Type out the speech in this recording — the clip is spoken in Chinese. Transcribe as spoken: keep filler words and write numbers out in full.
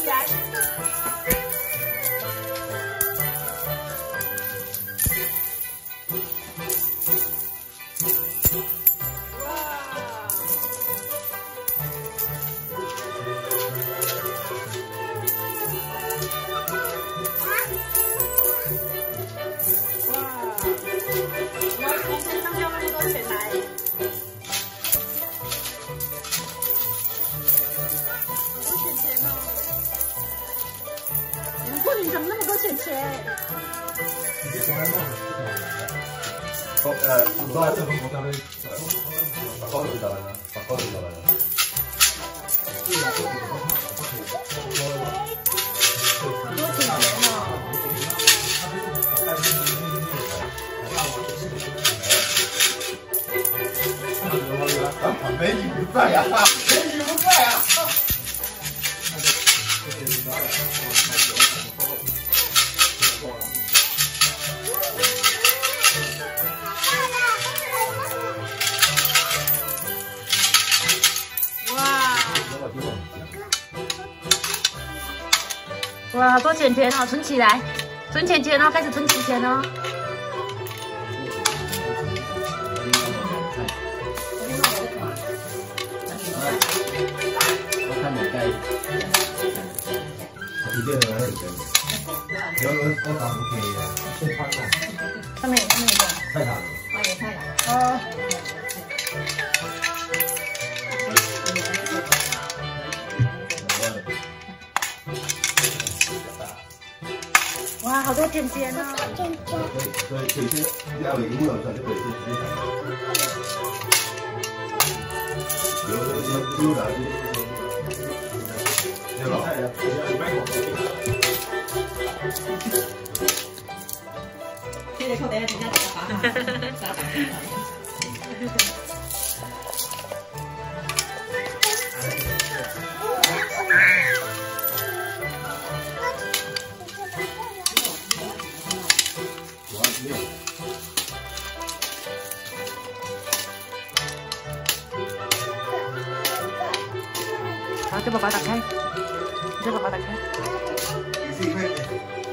起来。你怎么那么多钱钱？ 好，呃，唔該，即係咁，我交俾白哥就得啦，白哥就得啦。 多錢錢啊！美女不在呀！美女不在呀！哇，好多钱钱哦，存起来，存钱钱哦，开始存钱钱哦。 我看你该，一定有人跟。有人我打不可以的，先看看。 上面上面一个。 太大了。 哦，也太大。哦。哇，好多钱钱啊！ 钱钱。 所以所以先要有银两出来就可以先先看。有有有有哪些？有老太太，有卖广告。 现在靠等下等下打打打打打。 好，叫爸爸打开，叫爸爸打开。 你自己看。